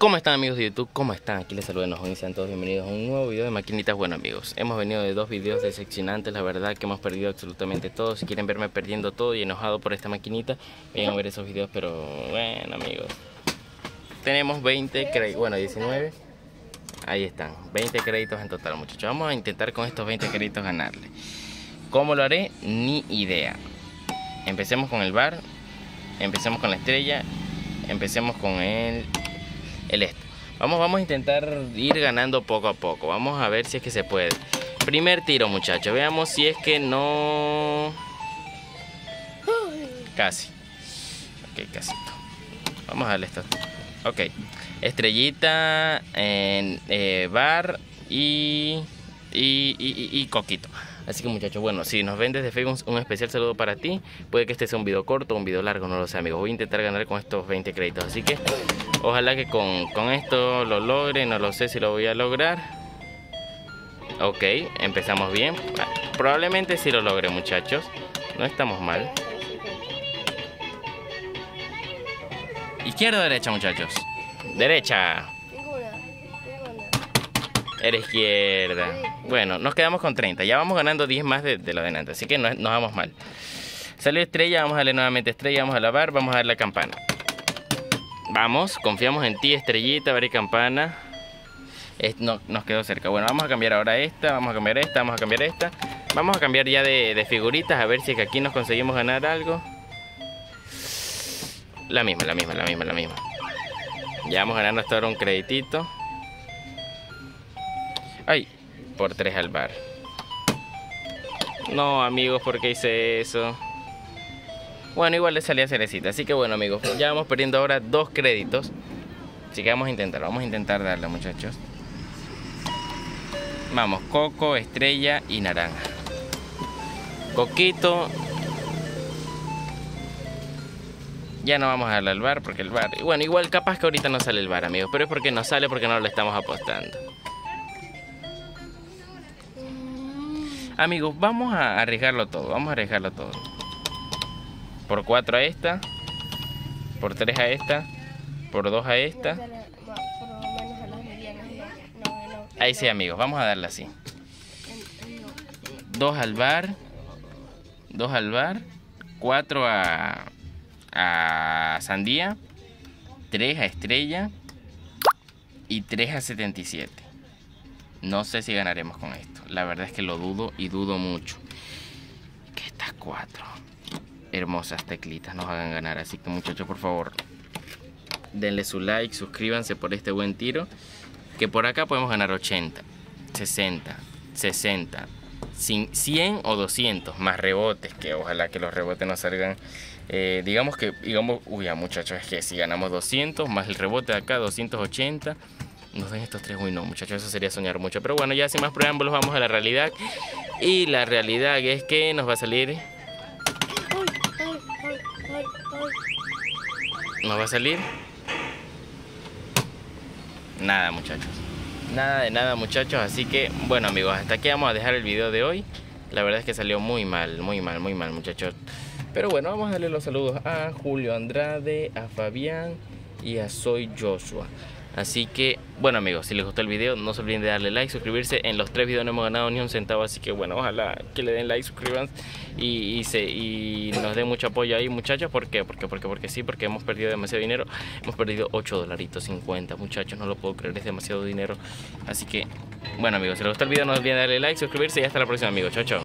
¿Cómo están, amigos de YouTube? ¿Cómo están? Aquí les saludo y sean todos bienvenidos a un nuevo video de maquinitas. Bueno, amigos, hemos venido de dos videos decepcionantes. La verdad que hemos perdido absolutamente todo. Si quieren verme perdiendo todo y enojado por esta maquinita, vayan a ver esos videos. Pero bueno, amigos, tenemos 20 créditos, bueno, 19. Ahí están, 20 créditos en total, muchachos. Vamos a intentar con estos 20 créditos ganarle. ¿Cómo lo haré? Ni idea. Empecemos con el bar, empecemos con la estrella, empecemos con el esto. Vamos a intentar ir ganando poco a poco. Vamos a ver si es que se puede. Primer tiro, muchachos. Veamos si es que no. Casi. Ok, casi. Vamos a darle esto. Ok. Estrellita, bar y coquito. Así que, muchachos, bueno, si nos ven desde Facebook, un especial saludo para ti. Puede que este sea un video corto o un video largo, no lo sé, amigos. Voy a intentar ganar con estos 20 créditos. Así que ojalá que con esto lo logre. No lo sé si lo voy a lograr. Ok, empezamos bien. Probablemente sí lo logre, muchachos. No estamos mal. ¿Izquierda o derecha, muchachos? Derecha. Era izquierda. Bueno, nos quedamos con 30. Ya vamos ganando 10 más de lo de antes. Así que no vamos mal. Salió estrella, vamos a darle nuevamente estrella. Vamos a lavar, vamos a darle la campana. Vamos, confiamos en ti, estrellita, bar y campana. No, nos quedó cerca. Bueno, vamos a cambiar ahora esta. Vamos a cambiar esta, vamos a cambiar esta. Vamos a cambiar ya de figuritas. A ver si es que aquí nos conseguimos ganar algo. La misma. Ya vamos ganando hasta ahora un creditito. Ay, por 3 al bar. No, amigos, ¿por qué hice eso? Bueno, igual le salía cerecita. Así que bueno, amigos, ya vamos perdiendo ahora 2 créditos. Así que vamos a intentar darle, muchachos. Vamos, coco, estrella y naranja. Coquito. Ya no vamos a darle al bar porque el bar... Bueno, igual capaz que ahorita no sale el bar, amigos. Pero es porque no sale porque no lo estamos apostando. Amigos, vamos a arriesgarlo todo. Por 4 a esta. Por 3 a esta. Por 2 a esta. Ahí sí, amigos, vamos a darle así. 2 al bar. 4 a sandía. 3 a estrella. Y 3 a 77. No sé si ganaremos con esto. La verdad es que lo dudo y dudo mucho. Que estas 4 hermosas teclitas nos hagan ganar. Así que, muchachos, por favor, denle su like, suscríbanse por este buen tiro. Que por acá podemos ganar 80, 60, 60, 100 o 200. Más rebotes, que ojalá que los rebotes nos salgan. Digamos, uy, ya, muchachos, es que si ganamos 200, más el rebote de acá, 280. Nos den estos 3, uy no, muchachos, eso sería soñar mucho. Pero bueno, ya sin más preámbulos vamos a la realidad. Y la realidad es que nos va a salir... Nos va a salir... Nada, muchachos. Nada de nada, muchachos. Así que, bueno, amigos, hasta aquí vamos a dejar el video de hoy. La verdad es que salió muy mal, muchachos. Pero bueno, vamos a darle los saludos a Julio Andrade, a Fabián y a Soy Joshua. Así que, bueno, amigos, si les gustó el video, no se olviden de darle like, suscribirse. En los 3 videos no hemos ganado ni un centavo, así que bueno, ojalá que le den like, suscríbanse y nos den mucho apoyo ahí, muchachos. ¿Por qué? Porque sí, porque hemos perdido demasiado dinero. Hemos perdido $8.50, muchachos, no lo puedo creer, es demasiado dinero. Así que, bueno, amigos, si les gustó el video, no olviden darle like, suscribirse y hasta la próxima, amigos. Chao, chao.